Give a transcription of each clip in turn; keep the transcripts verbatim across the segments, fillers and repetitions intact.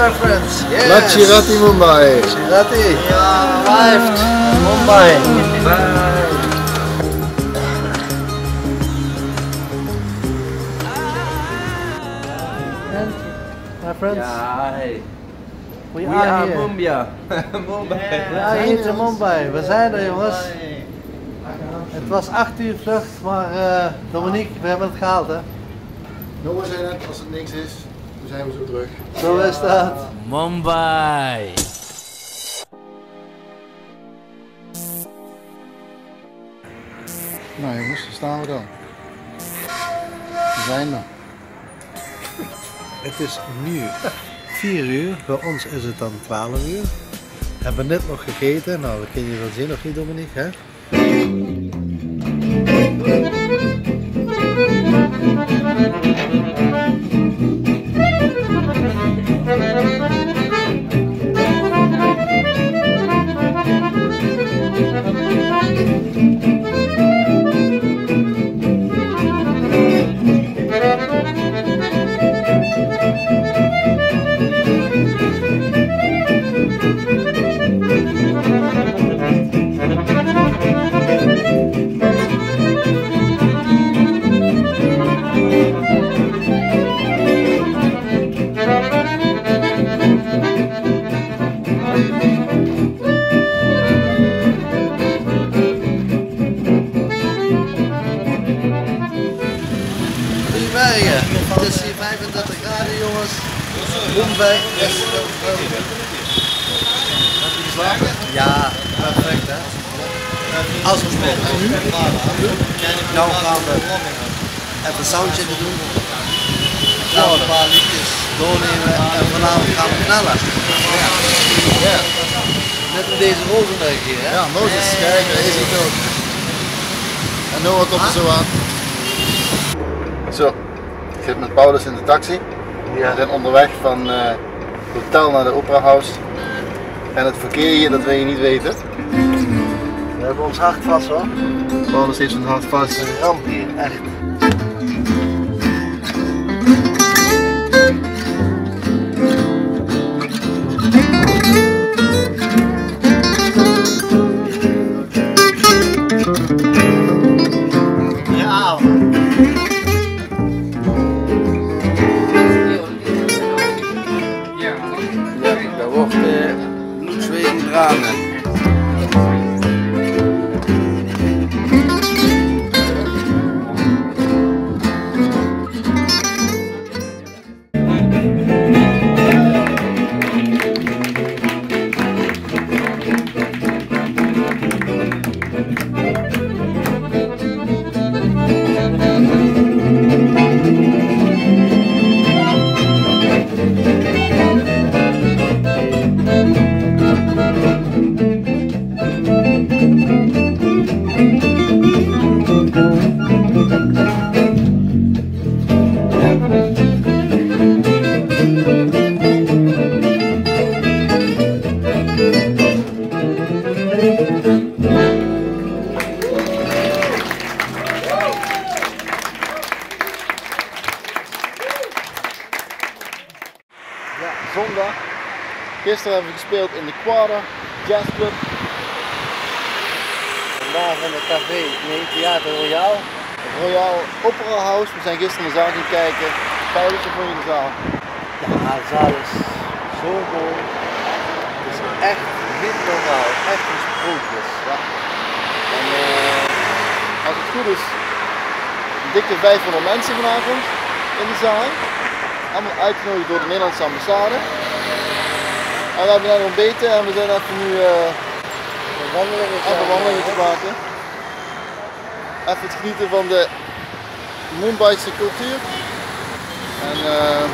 my friends. Yes. Laat Shirati Mumbai. Shirati. Ja, arrived. Mumbai. Bye. And my friends. Ja, hi. We, We are, are here. Mumbai. Mumbai. We are hier in Mumbai. We zijn er, jongens. Het was acht uur vlucht, maar uh, Dominique, we hebben het gehaald, hè? Noah zei net, als het niks is, dan zijn we zo terug. Zo is dat. Mumbai. Nou jongens, daar staan we dan. We zijn er. Het is nu vier uur, bij ons is het dan twaalf uur. We hebben net nog gegeten, nou dat kun je wel zien of niet, Dominique, hè? Het is hier vijfendertig graden, jongens. Mumbai. Ja, perfect, hè. Als we spelen. En nu? Nou gaan we even een soundje doen. Nou, een paar liedjes doornemen en vanavond gaan we knallen. Ja. Ja. Net in deze Rozenberg hier, hè? Ja, Mozes, kijk, daar is hij ook. En Noah komt er zo aan. Zo, ik zit met Paulus in de taxi. Ja. We zijn onderweg van uh, het hotel naar de Opera House. En het verkeer hier, dat wil je niet weten. We hebben ons hart vast, hoor. Paulus heeft zijn hart vast. Een ramp hier, echt. Ja. Dat wordt uh, bloed, zweet en tranen. Ja, zondag. Gisteren hebben we gespeeld in de Quadra Jazz Club. Vandaag in het café, nee, Theater Royal. Royal Opera House. We zijn gisteren de zaal gaan kijken. Paulus, hoe vond je de zaal? Ja, de zaal is zo mooi. Het is echt niet normaal, echt een sprookjes. Ja. En uh, als het goed is, een dikke vijfhonderd mensen vanavond in de zaal. Allemaal uitgenodigd door de Nederlandse ambassade. En we hebben net ontbeten en we zijn even nu uh, even wandelingen te maken. Even het genieten van de Mumbaise cultuur. En uh,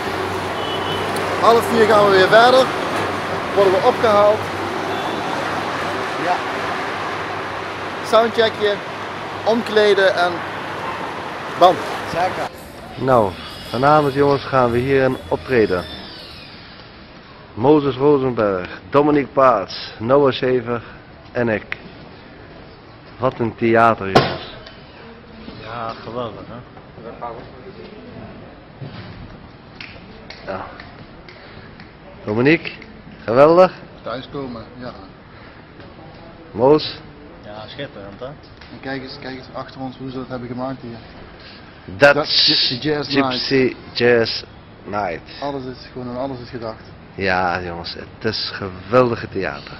half vier gaan we weer verder. Worden we opgehaald. Ja. Soundcheckje, omkleden en bam. Zeker. Nou, vanavond jongens gaan we hier een optreden. Mozes Rozenberg, Dominique Paats, Noah Schever en ik. Wat een theater, jongens. Ja, geweldig, hè? Ja. Dominique, geweldig. Thuiskomen, ja. Moos. Ja, schitterend hè. En kijk eens, kijk eens achter ons hoe ze dat hebben gemaakt hier. Dutch Gypsy Jazz Gypsy Jazz Night. Alles is gewoon aan alles is gedacht. Ja jongens, het is geweldige theater.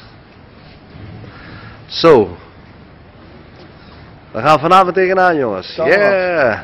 Zo. We gaan vanavond tegenaan jongens. Kom Yeah!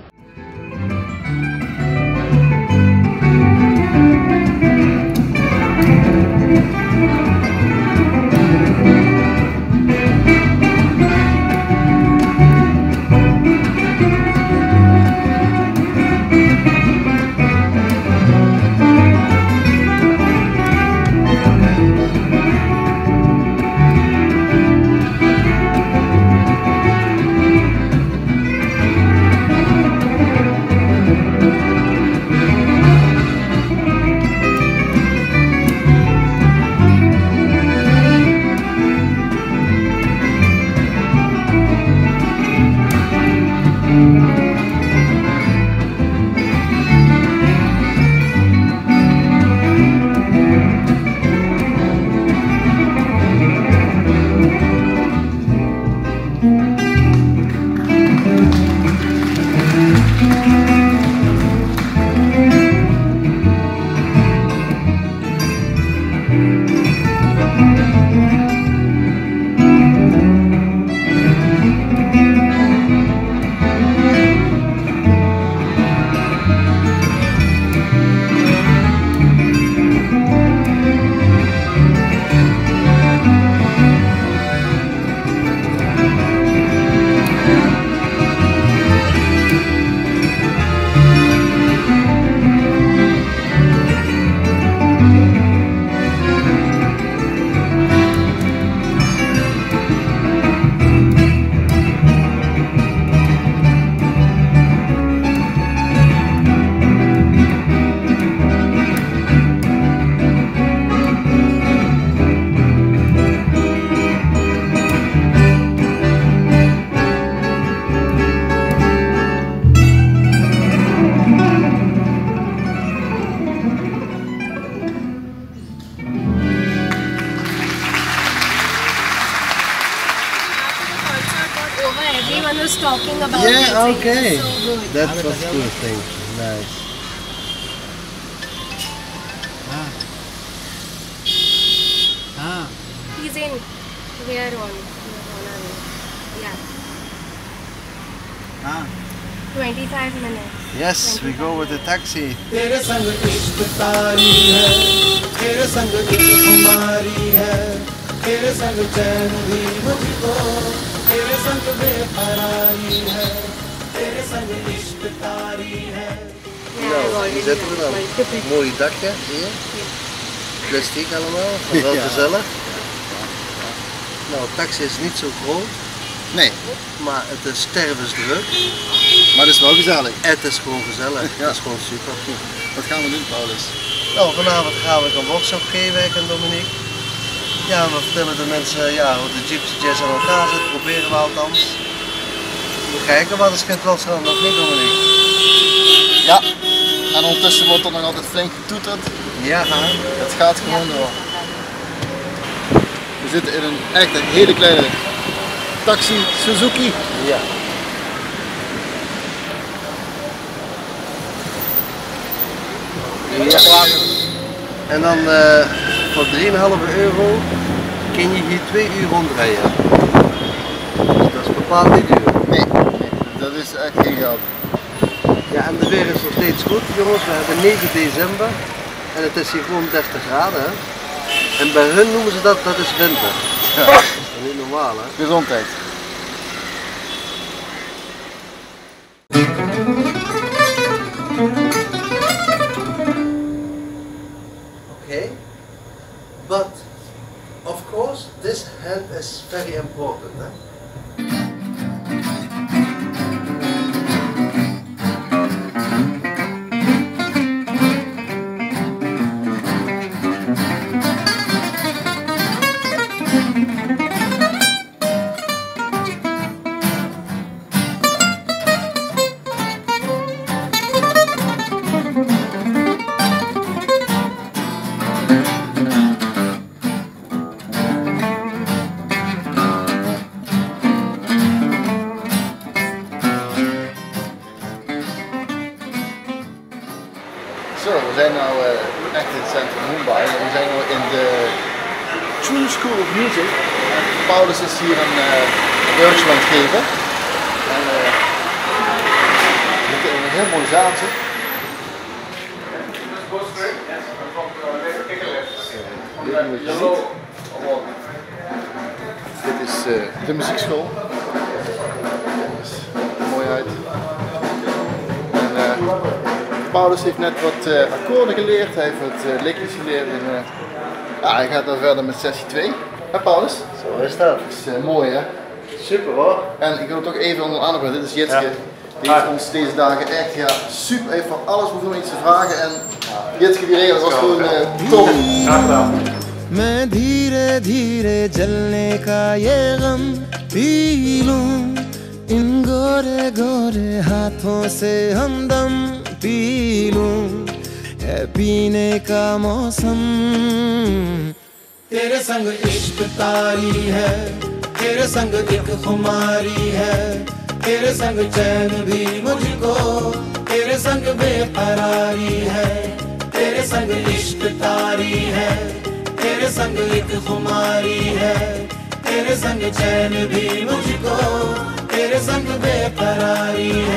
Everyone was talking about Yeah, it. okay. So good. That was good, thank you. Nice. Ah. He's in. We are on. We are on our way. Yeah. Ah. twenty-five minutes. Yes, we go with the taxi. तेरे संग इश्क तारी है, तेरे संग दिल खुमारी है, तेरे संग चैन भी मुझको, तेरे संग बेकरारी है, तेरे संग इश्क तारी है. Nou, hier zitten we dan. Mooi dakje hier. Plastic allemaal, maar wel Ja. gezellig. Nou, de taxi is niet zo groot, Nee, maar het is stervensdruk. maar het is wel gezellig. Het is gewoon gezellig, Ja. het is gewoon super. Wat gaan we doen, Paulus? Nou, vanavond gaan we een workshop geven, ik en Dominique. Ja, we vertellen de mensen ja, hoe de Gypsy Jazz aan elkaar zit, proberen we althans. We kijken wat is geen Twelstrand nog niet, Dominique. Ja, en ondertussen wordt er nog altijd flink getoeterd. Ja, Het gaat gewoon door. We zitten in een echt een hele kleine taxi Suzuki. ja. Ja. En dan uh, voor drie komma vijf euro kun je hier twee uur rondrijden. Dus dat is bepaald niet duur. Nee, nee, dat is echt geen geld. Ja, en de weer is nog steeds goed, jongens. We hebben negen december en het is hier gewoon dertig graden. Hè? En bij hun noemen ze dat, dat is winter. Ja. Dat is niet normaal, hè? Gezondheid. Okay, but of course this hand is very important. Eh? Zo, we zijn nu uh, echt in het centrum van Mumbai. We zijn nu in de True School of Music. En Paulus is hier een uh, workshop aan het geven. En uh, dit is een heel mooi zaaltje. Dit is uh, de muziekschool. Mooi uit. En, uh, Paulus heeft net wat uh, akkoorden geleerd, hij heeft wat uh, liedjes geleerd en uh, ja, hij gaat dan verder met sessie twee. Hè Paulus? Zo is dat. Dat is uh, mooi hè? Super hoor. En ik wil toch even onder andere brengen, dit is Jitske. Ja. Die heeft ons deze dagen echt ja, super, heeft van alles hoeveel iets te vragen en Jitske die regel was gewoon uh, top. Graag gedaan. मैं धीरे धीरे जलने का ये गम पी लूं इन गोरे गोरे हाथों से हमदम पी लूं है पीने का मौसम तेरे संग इश्क तारी है तेरे संग एक खुमारी है तेरे संग चैन भी मुझको तेरे संग बेकरारी है तेरे संग इश्क तारी है तेरे संग एक खुमारी है तेरे संग चैन भी मुझको तेरे संग बेकरारी है